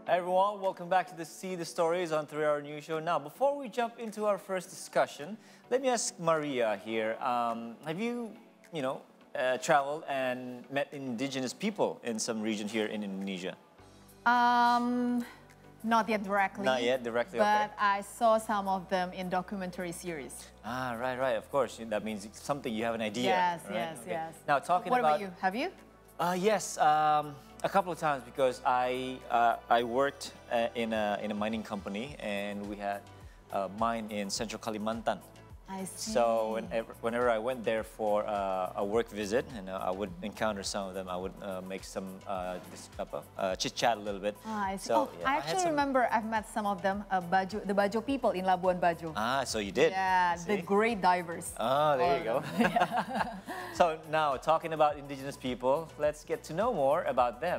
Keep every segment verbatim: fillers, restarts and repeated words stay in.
Hi everyone, welcome back to the See the Stories on three hour News Show. Now, before we jump into our first discussion, let me ask Maria here. Um, have you, you know, uh, traveled and met indigenous people in some region here in Indonesia? Um, not yet directly. Not yet directly, but okay. I saw some of them in documentary series. Ah, right, right. Of course, that means it's something you have an idea. Yes, right? yes, Okay. yes. Now, talking what about. What about you? Have you? Uh, yes, um, a couple of times because I uh, I worked uh, in a in a mining company and we had a mine in Central Kalimantan. I see. So whenever, whenever I went there for uh, a work visit, and uh, I would encounter some of them, I would uh, make some uh, this, uh, chit chat a little bit. Ah, I see. So, oh, yeah, I I actually some... remember I've met some of them, uh, Bajo, the Bajo people in Labuan Bajo. Ah, so you did? Yeah, the great divers. Oh, there you go. So now, talking about indigenous people, let's get to know more about them.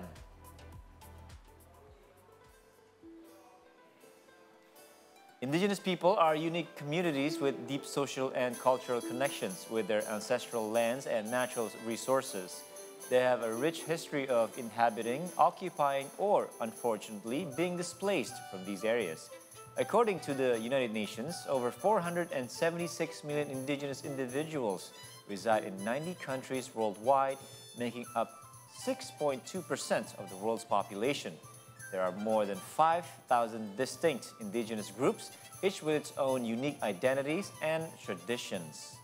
Indigenous people are unique communities with deep social and cultural connections with their ancestral lands and natural resources. They have a rich history of inhabiting, occupying, or, unfortunately, being displaced from these areas. According to the United Nations, over four hundred seventy-six million indigenous individuals reside in ninety countries worldwide, making up six point two percent of the world's population. There are more than five thousand distinct indigenous groups, each with its own unique identities and traditions.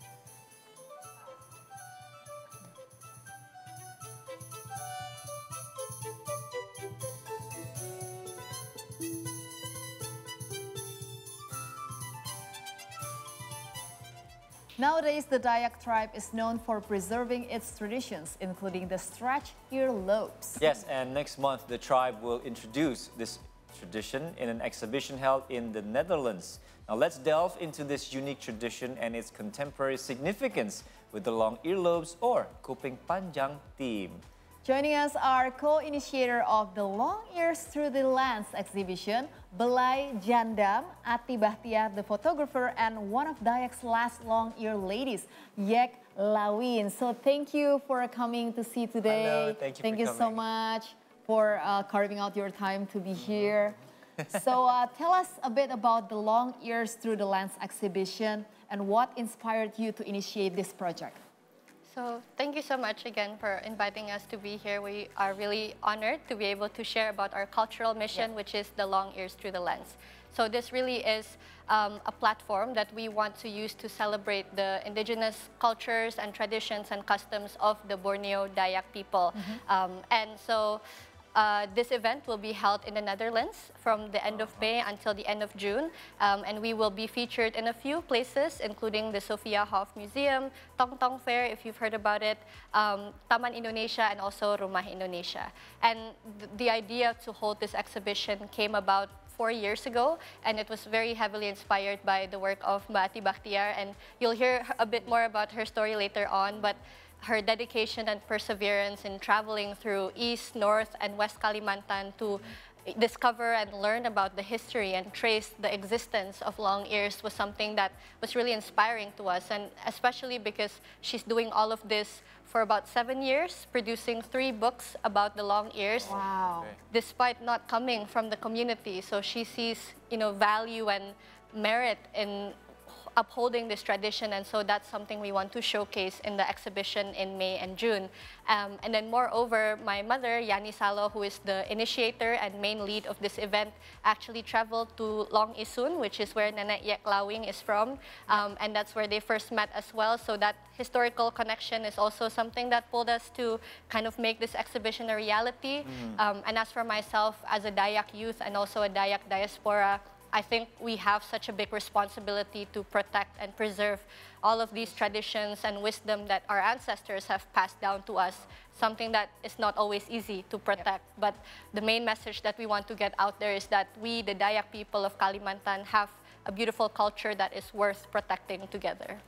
Nowadays, the Dayak tribe is known for preserving its traditions, including the stretch earlobes. Yes, and next month, the tribe will introduce this tradition in an exhibition held in the Netherlands. Now, let's delve into this unique tradition and its contemporary significance with the long earlobes or Kuping Panjang team. Joining us are co-initiator of the Long Ears Through the Lens exhibition, Belai Jandam, Ati Bahtiar, the photographer, and one of Dayak's last long ear ladies, Yek Lawin. So thank you for coming to see today. Hello, thank you Thank for you coming. so much for uh, carving out your time to be here. So uh, tell us a bit about the Long Ears Through the Lens exhibition and what inspired you to initiate this project. So thank you so much again for inviting us to be here. We are really honored to be able to share about our cultural mission, yeah. which is the Long Ears Through the Lens. So this really is um, a platform that we want to use to celebrate the indigenous cultures and traditions and customs of the Borneo Dayak people. Mm-hmm. um, and so Uh, this event will be held in the Netherlands from the end of May until the end of June, um, and we will be featured in a few places, including the Sophia Hof Museum, Tong Tong Fair, if you've heard about it, um, Taman Indonesia, and also Rumah Indonesia. And th the idea to hold this exhibition came about four years ago, and it was very heavily inspired by the work of Mbak Ati Bahtiar, and you'll hear a bit more about her story later on, but her dedication and perseverance in traveling through East, North, and West Kalimantan to discover and learn about the history and trace the existence of long ears was something that was really inspiring to us, and especially because she's doing all of this for about seven years, producing three books about the long ears. Wow. Despite not coming from the community. So she sees, you know, value and merit in upholding this tradition, and so that's something we want to showcase in the exhibition in May and June. Um, and then moreover, my mother, Yani Salo, who is the initiator and main lead of this event, actually traveled to Long Isun, which is where Nenek Yek Lawing is from, um, and that's where they first met as well. So that historical connection is also something that pulled us to kind of make this exhibition a reality. Mm-hmm. um, and as for myself, as a Dayak youth and also a Dayak diaspora, I think we have such a big responsibility to protect and preserve all of these traditions and wisdom that our ancestors have passed down to us, something that is not always easy to protect. Yep. But the main message that we want to get out there is that we, the Dayak people of Kalimantan, have a beautiful culture that is worth protecting together.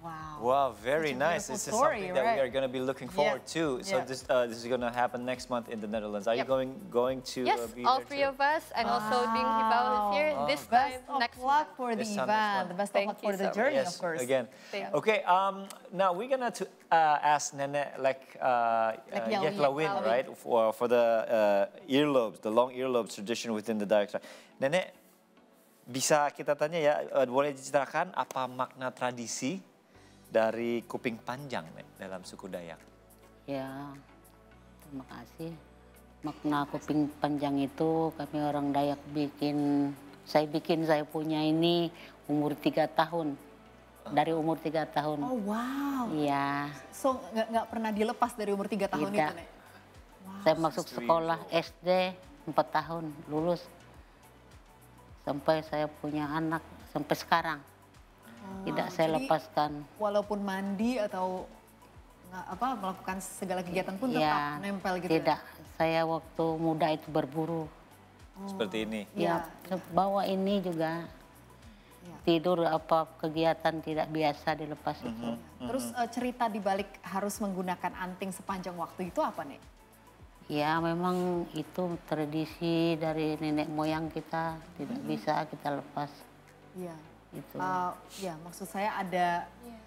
Wow. Wow, very Such a nice. beautiful This is story, something that we right? are going to be looking forward Yeah. to. So Yeah. this uh, this is going to happen next month in the Netherlands. Are Yep. you going going to Yes, uh, be all there three too? of us, and also Ding Hibao is here Wow. this Best time of next luck month. for the This time next event. month. The best of Thank luck you for the so journey, Yes, of course. again. Thank you. Okay, um, now we're gonna to uh, ask Nene like uh, Like uh, Yao Yek Lawin, Lawin. right, for for the uh, earlobes, the long earlobes tradition within the Dayak tribe. Nenek, bisa kita tanya ya, uh, boleh diceritakan apa makna tradisi dari kuping panjang Nek, dalam suku Dayak? Ya, terima kasih. Makna kuping panjang itu kami orang Dayak bikin, saya bikin saya punya ini umur tiga tahun. Dari umur tiga tahun. Oh wow. Iya. So nggak nggak pernah dilepas dari umur tiga tahun Tidak. itu, Nek? Saya masuk sekolah S D empat tahun, lulus. Sampai saya punya anak, sampai sekarang. Tidak saya jadi- lepaskan. Walaupun mandi atau nggak apa melakukan segala kegiatan pun tetap Ya, nempel gitu. tidak. Saya waktu muda itu berburu. Seperti ini. Ya. Ya, bawa ini juga. Ya. Tidur apa kegiatan tidak biasa dilepas itu. Terus eh, cerita di balik harus menggunakan anting sepanjang waktu itu apa nih? Ya memang itu tradisi dari nenek moyang kita, tidak bisa kita lepas Iya. itu. Eh, ya maksud saya ada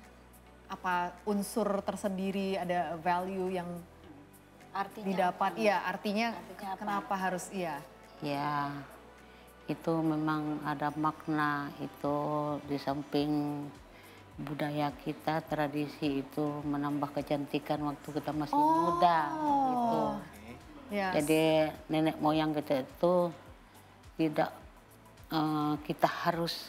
apa unsur tersendiri, ada value yang Artinya didapat. apa? Iya artinya Artinya apa? kenapa harus iya? Ya itu memang ada makna itu di samping budaya kita, tradisi itu menambah kecantikan waktu kita masih muda gitu. Ya. Jadi nenek moyang kita itu tidak eh, kita harus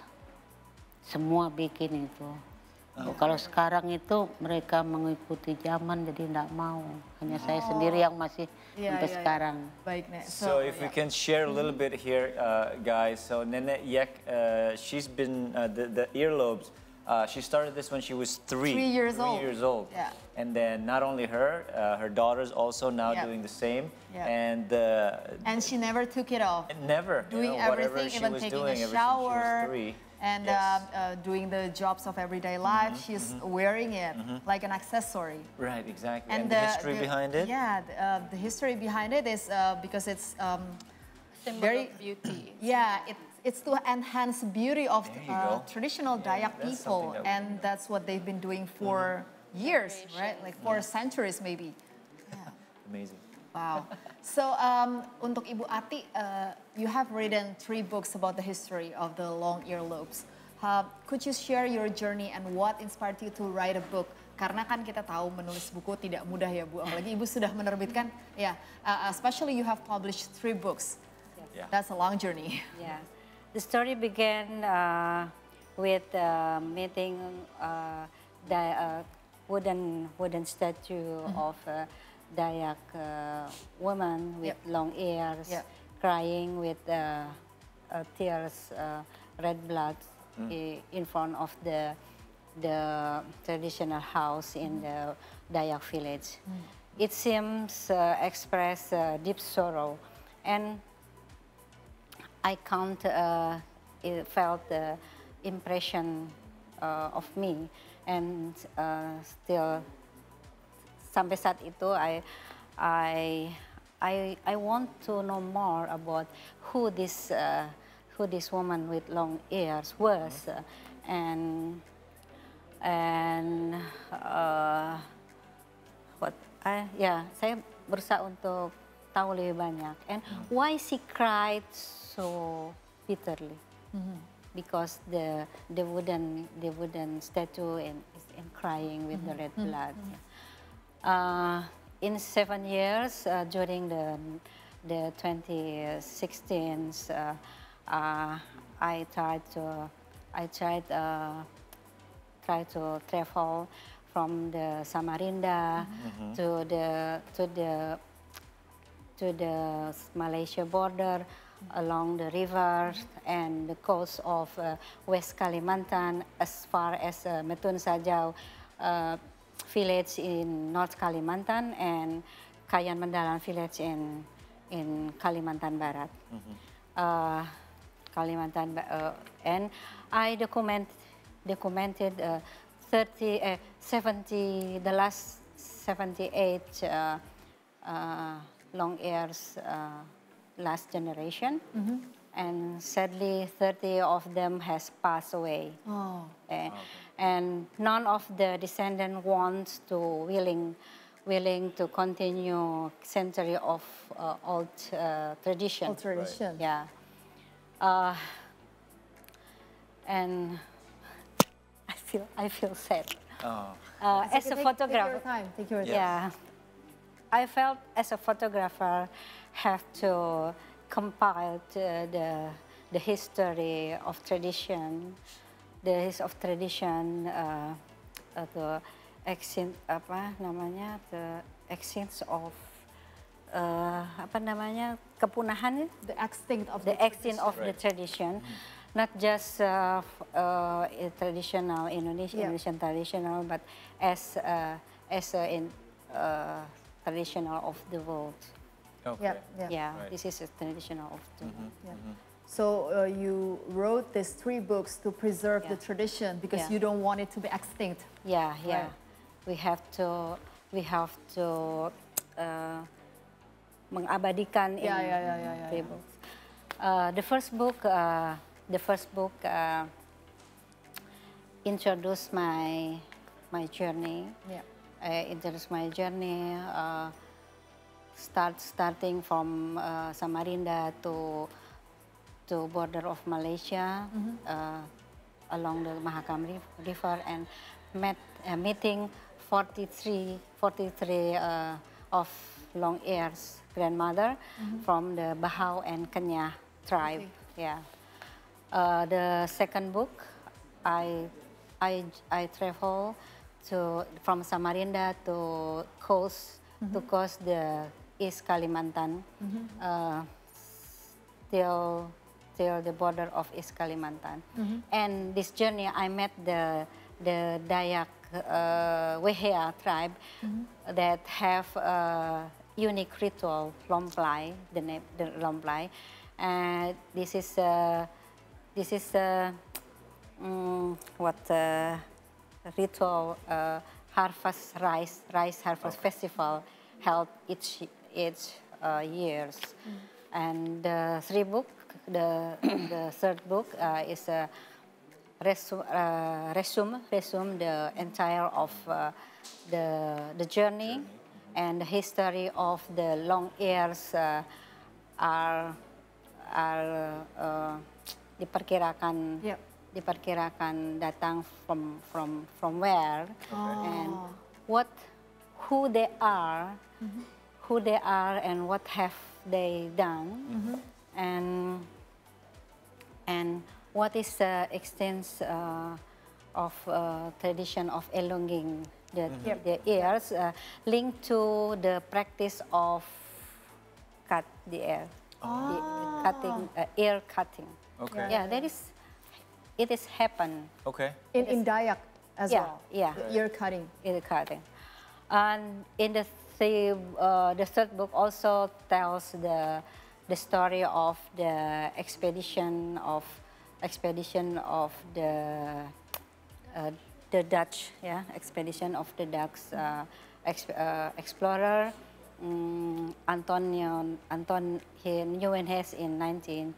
semua bikin itu. Kalau sekarang itu mereka mengikuti zaman jadi tidak mau. Hanya saya sendiri yang masih Iya, sampai iya, iya. sekarang. Baik Nek. So if we can share a little bit here, uh, guys. So Nene Yek, uh, she's been uh, the the earlobes. Uh, she started this when she was three. Three years old. years old. Yeah. And then not only her, uh, her daughters also now Yeah. doing the same. Yeah. And uh, And she never took it off. never you Doing know, whatever everything, she even was taking doing a ever since she was shower, three. and Yes. uh, uh, doing the jobs of everyday life. She's wearing it like an accessory. Right, exactly. And, the, history behind it. Yeah, the, uh, the history behind it is uh, because it's um, Symbol very of beauty. yeah, it, it's to enhance beauty of There you uh, go. traditional Dayak that's people, something that- and that's what they've been doing for years, right? Like for centuries maybe. Amazing. Wow. So um, untuk Ibu Ati, uh, you have written three books about the history of the long earlobes. Uh, could you share your journey and what inspired you to write a book? Karena kan kita tahu menulis buku tidak mudah ya Bu, apalagi Ibu sudah menerbitkan, ya, uh, especially you have published three books. Yeah. That's a long journey. Yeah. The story began uh, with uh, meeting uh, the uh, wooden wooden statue of uh, Dayak uh, woman with Yep. long ears, Yep. crying with uh, uh, tears, uh, red blood i- in front of the the traditional house in the Dayak village. It seems uh, express uh, deep sorrow, and I can't uh, it felt the impression uh, of me, and uh, still sampai saat itu I I I I want to know more about who this uh, who this woman with long ears was, uh, and and uh, what I yeah saya berusaha untuk tahu lebih banyak, and why she cried so bitterly, because the the wooden the wooden statue and is and crying with the red blood. Uh, in seven years uh, during the the twenty sixteen, uh, uh, I tried to I tried uh, try to travel from the Samarinda to the to the to the Malaysia border, along the rivers and the coast of uh, West Kalimantan, as far as uh, Metun Sajau uh, village in North Kalimantan and Kayan Mendalam village in in Kalimantan Barat. Uh, Kalimantan, Ba- uh, and I document documented uh, thirty, uh, seventy, the last seventy-eight uh, uh, long ears uh, last generation. Mm-hmm. And sadly, thirty of them has passed away. Oh. Uh, and none of the descendant wants to willing willing to continue century of uh, old uh, tradition. Old tradition. Yeah. Uh, and I feel I feel sad. Oh. Uh, It's as okay, a take- photographer, Take your time. Take your time. yeah, I felt as a photographer have to compile the the, the history of tradition, the history of tradition, uh, uh, the exchange apa namanya, the exchange of uh, apa namanya kepunahan, The extinct of the the extent of the Right. tradition, not just uh, f- uh, a traditional Indonesian, Yeah. Indonesian traditional, but as uh, as a in, uh, traditional of the world. Okay. Yeah, yeah. Yeah, Right. this is a traditional of the world. Yeah. So uh, you wrote these three books to preserve the Yeah. tradition because Yeah. you don't want it to be extinct. Yeah, yeah. Right. We have to we have to uh, mengabadikan in Yeah, yeah, yeah, yeah, yeah, three yeah. books. Uh, the first book, uh, the first book uh, introduced my my journey. Yeah. Uh, introduced my journey. Uh, start starting from uh, Samarinda to to border of Malaysia, uh, along the Mahakam Riv- River, and met uh, meeting forty-three, forty-three uh, of long ears grandmother from the Bahau and Kenya tribe. Okay. Yeah. Uh, the second book, I I I travel to from Samarinda to coast to coast the East Kalimantan, uh, till till the border of East Kalimantan. And this journey, I met the the Dayak uh, Wehea tribe that have a unique ritual, Lomplai, the name the Lomplai. And this is uh, this is uh, mm, what uh, ritual uh, harvest rice rice harvest festival held each each uh, years. And the three book, the the third book uh, is a resume, uh, resume resume the entire of uh, the the journey and the history of the long ears uh, are are uh, diperkirakan Yep. diperkirakan datang from from from where and Oh. what who they are, who they are and what have they done, and and what is the extent uh, of uh, tradition of elonging the, the ears uh, linked to the practice of cut the ear, the cutting uh, ear cutting. Okay. Yeah, that is, it is happen. Okay. In, in Dayak as Yeah, well. yeah. The ear cutting. Ear cutting. And in the th- uh, the third book also tells the the story of the expedition of expedition of the uh, the Dutch, yeah, expedition of the Dutch uh, ex- uh, explorer um, Antonio Anton he Nieuwenhuis in nineteen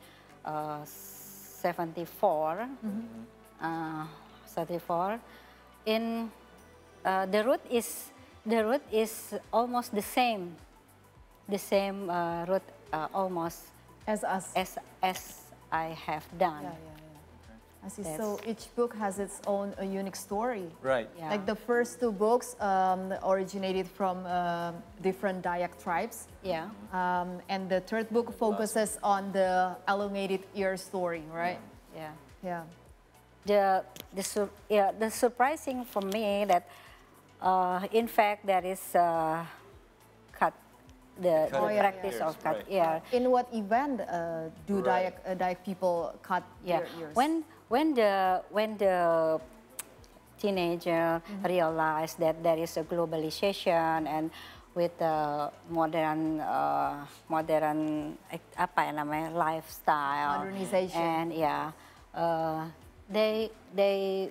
seventy-four. Uh, seventy-four. In uh, the route is the route is almost the same, the same uh, route uh, almost As us. as as I have done. Yeah, yeah, yeah. I see. Yes. So each book has its own uh, unique story. Right. Yeah. Like the first two books um, originated from um different Dayak tribes. Yeah. Um, and the third book focuses on the elongated ear story, right? Yeah. Yeah. The the sur- yeah the surprising for me that uh, in fact there is uh, cut the, Cut the Oh, yeah, practice yeah. of cut Right. ear. In what event uh, do Right. Dayak, uh, Dayak people cut Yeah. their ears? When when the when the teenager realize that there is a globalization and with the modern uh, modern eh, apa ya namanya lifestyle Modernization. and yeah uh, they they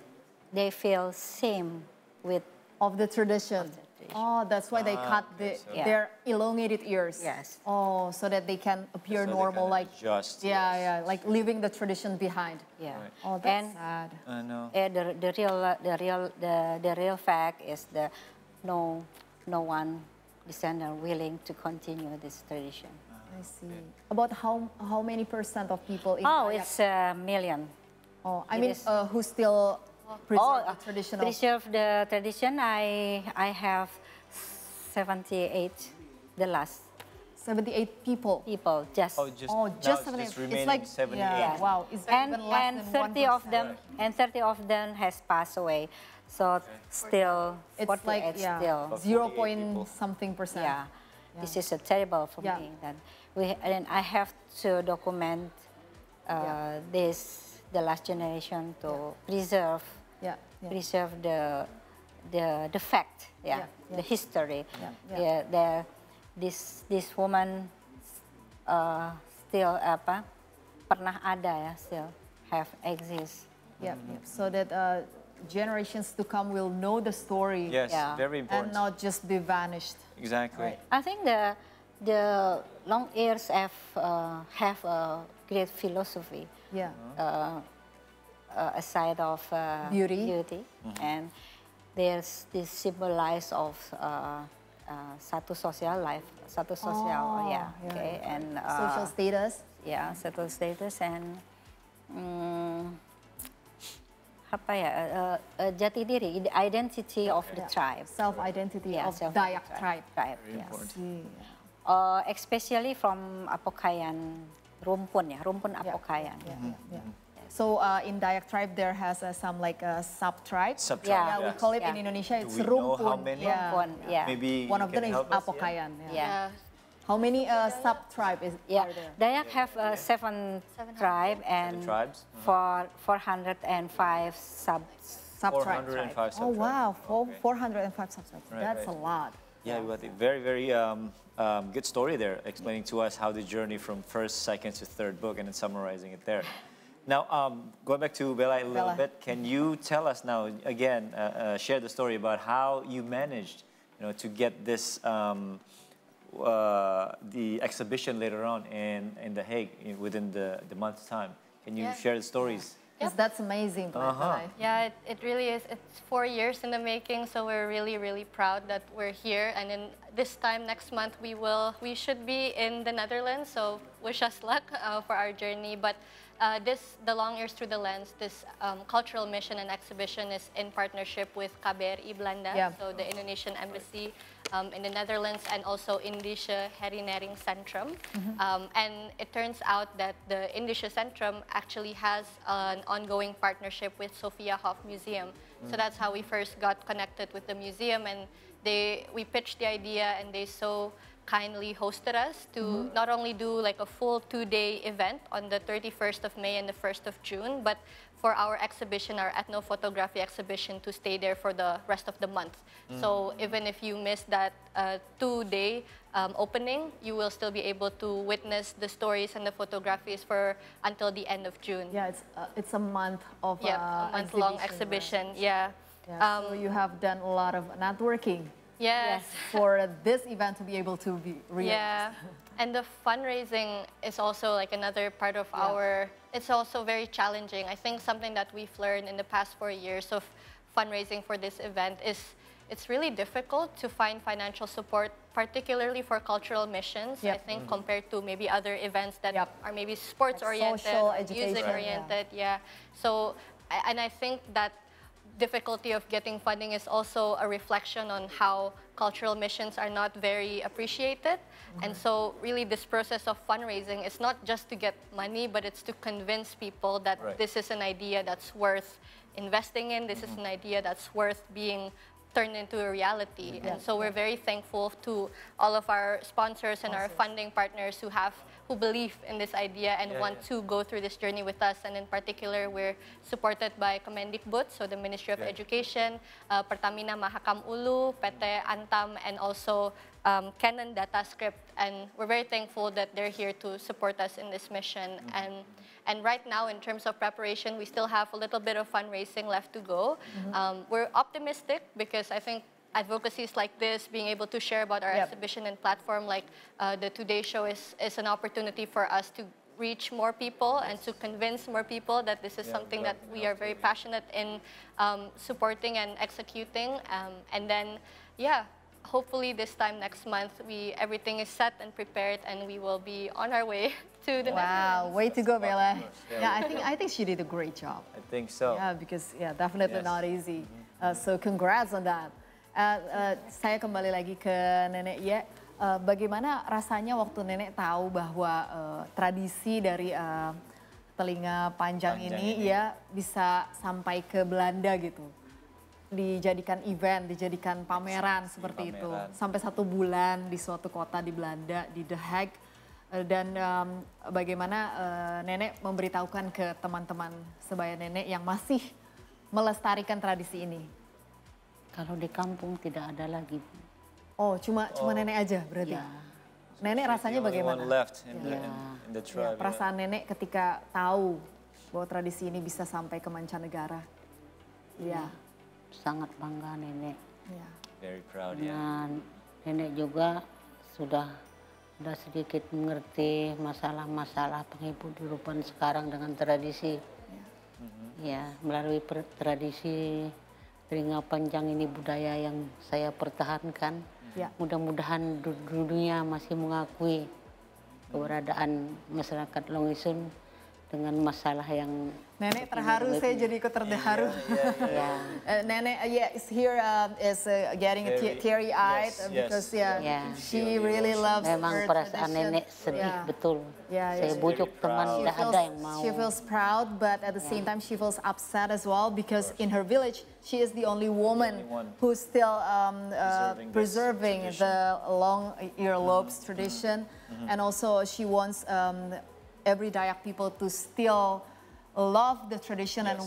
they feel same with Of the tradition. Of the tradition. Oh, that's why they Ah, cut the, okay, so- Yeah. their elongated ears. Yes. Oh, so that they can appear So they normal, kinda like adjust, yeah, yes. yeah, like leaving the tradition behind. yeah. Right. Oh, that's And sad. I know. uh, the the real uh, the real the the real fact is the no no one descendant willing to continue this tradition. I see. About how how many percent of people in Oh, Dayak- it's a million. oh, I it mean, is- uh, who still preserve Oh, the uh, traditional? preserve the tradition. I I have seventy-eight, the last seventy-eight people. people just. Oh, just, Oh, now just it's seventy. just It's remaining like seventy-eight. yeah, wow. Is that and even less and than thirty of one percent? them and thirty of them has passed away. So still It's forty-eight like yeah, still. About zero forty-eight point people. something percent. Yeah. This is a terrible for Yeah. me that we and I have to document uh, Yeah. this the last generation to preserve Yeah, yeah. preserve the the the fact, yeah, Yeah, yeah. the history. Yeah, yeah. Yeah, the this this woman uh, still apa pernah ada ya, still have exist. Yeah, yeah. So that uh, generations to come will know the story Yes, Yeah. very and important. not just be vanished. Exactly. Right. I think the the long ears have uh, have a great philosophy. Yeah. uh, uh, a side of uh, Beauty. beauty. And there's this symbolize of uh, uh, satu sosial life, satu sosial, Oh, yeah, yeah. okay, and uh, Social status. yeah, satu status and mm, apa ya, uh, uh, jati diri, the identity of the Yeah. tribe. Self-identity Yeah, of self- Dayak tribe. tribe, Very yes. important. See. Uh, especially from Apokayan Rumpun ya, Rumpun Yeah. Apokayan. Yeah, yeah, yeah. So uh, in Dayak tribe there has uh, some like uh, sub-tribes. Sub-tribe, Yeah, we yes. call it Yeah. in Indonesia. Do It's we know rumpun. how many? Yeah. Rumpun, yeah. Maybe One you of them can is help us, yeah? Apokayan. Yeah. Yeah. Yeah. How many uh, sub-tribe is Yeah, are there? Dayak have uh, seven Seven tribe and Seven tribes? for four hundred and five sub. Sub-tribes. four hundred five Oh sub-tribes. wow, four, Okay. four hundred five sub-tribes. Right, That's right. a lot. Yeah, we got a very, very um, um, good story there, explaining to us how the journey from first, second to third book, and then summarizing it there. Now, um, going back to Bella a little Bella. bit, can you tell us now again, uh, uh, share the story about how you managed, you know, to get this um, uh, the exhibition later on in in The Hague in, within the the month's time? Can you Yeah. share the stories? Because that's amazing. Bella. Uh-huh. Yeah, it, it really is. It's four years in the making, so we're really, really proud that we're here. And then this time next month, we will, we should be in the Netherlands. So wish us luck uh, for our journey. But uh, this, the Long Ears Through the Lens, this um, cultural mission and exhibition is in partnership with K B R I Belanda, Yeah. so the Indonesian embassy um, in the Netherlands, and also Indische Herinnering Centrum. Um, and it turns out that the Indische Centrum actually has an ongoing partnership with Sophia Hoff Museum. So that's how we first got connected with the museum, and they we pitched the idea, and they so kindly hosted us to not only do like a full two-day event on the thirty-first of May and the first of June, but for our exhibition, our ethnophotography exhibition, to stay there for the rest of the month. So even if you miss that uh, two-day um, opening, you will still be able to witness the stories and the photographies for until the end of June. Yeah, it's uh, it's a month of Yeah, uh, a month-long exhibition, exhibition. Yeah. right? Yeah, so Um, you have done a lot of networking Yes. for this event to be able to be realized. Yeah, and the fundraising is also like another part of Yeah. our, it's also very challenging. I think something that we've learned in the past four years of fundraising for this event is it's really difficult to find financial support, particularly for cultural missions, I Yep. think, compared to maybe other events that Yep. are maybe sports-oriented, social or education, music-oriented, yeah. So, I- and I think that difficulty of getting funding is also a reflection on how cultural missions are not very appreciated. And so really this process of fundraising is not just to get money, but it's to convince people that Right. this is an idea that's worth investing in, this is an idea that's worth being turned into a reality. And so we're very thankful to all of our sponsors and our funding partners who have who believe in this idea and Yeah, want yeah. to go through this journey with us. And in particular, we're supported by Kemendikbud, so the Ministry of Yeah. Education, uh, Pertamina Mahakam Ulu, P T Antam, and also um, Canon data script, and we're very thankful that they're here to support us in this mission. Mm-hmm. And and right now, in terms of preparation, we still have a little bit of fundraising left to go. Mm-hmm. um, we're optimistic because I think advocacies like this, being able to share about our yep. exhibition and platform like uh, the Today Show is, is an opportunity for us to reach more people and to convince more people that this is yeah, something that we are very passionate in um, supporting and executing. Um, and then, yeah, hopefully this time next month, we everything is set and prepared, and we will be on our way to the Wow, Netherlands. way to go, Bella. Yeah, yeah, I think I think she did a great job. I think so. Yeah, because yeah, definitely yes. not easy. Uh, so congrats on that. Uh, uh, saya kembali lagi ke Nenek Ye. Uh, bagaimana rasanya waktu Nenek tahu bahwa uh, tradisi dari uh, telinga panjang, panjang ini, ini ya bisa sampai ke Belanda gitu, dijadikan event, dijadikan pameran seperti pameran. itu sampai satu bulan di suatu kota di Belanda, di The Hague. Uh, dan um, bagaimana uh, Nenek memberitahukan ke teman-teman sebaya Nenek yang masih melestarikan tradisi ini. Kalau di kampung tidak ada lagi. Oh, cuma oh. cuma Nenek aja berarti. Ya. Nenek rasanya bagaimana? Left in the, ya. in the tribe, ya, perasaan ya. Nenek ketika tahu bahwa tradisi ini bisa sampai ke mancanegara. Ya. Sangat bangga Nenek. Ya. Very proud, ya. Dan Nenek juga sudah sudah sedikit mengerti masalah-masalah penghidupan sekarang dengan tradisi. Ya, mm-hmm. ya melalui per, tradisi telinga panjang ini budaya yang saya pertahankan. Ya. Mudah-mudahan dunia masih mengakui keberadaan masyarakat Longisun dengan masalah yang... Nenek terharu, saya jadi ikut terharu. Yeah, yeah, yeah, yeah. uh, Nenek uh, yeah, is here uh, is uh, getting very, teary-eyed yes, because yeah, yeah. she really loves Memang her perasaan tradition. Nenek sedih yeah. betul. Yeah, saya yeah. bujuk teman, tidak ada yang mau. She feels proud, but at the yeah. same time she feels upset as well because in her village she is the only woman the only who's still um, uh, preserving, preserving the long earlobes mm-hmm. tradition, mm-hmm. and also she wants um, every Dayak people to still love the tradition yes. and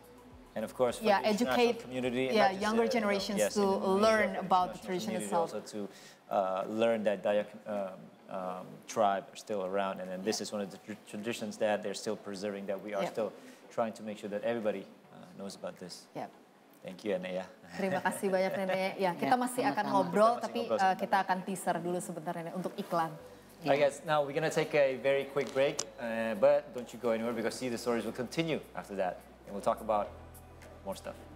and of course for yeah, the educate community yeah, and younger just, uh, generations yes, to learn about the tradition itself. Also to uh, learn that Dayak um, um, tribe are still around, and then this yeah. is one of the tr traditions that they're still preserving, that we are yeah. still trying to make sure that everybody uh, knows about this. Yeah. Thank you, Nenek. Terima kasih banyak Nenek. Ya, kita masih akan ngobrol, tapi uh, kita akan teaser dulu sebentar Nenek untuk iklan. Yeah. Alright guys, now we're going to take a very quick break, uh, but don't you go anywhere because see the stories will continue after that. And we'll talk about more stuff.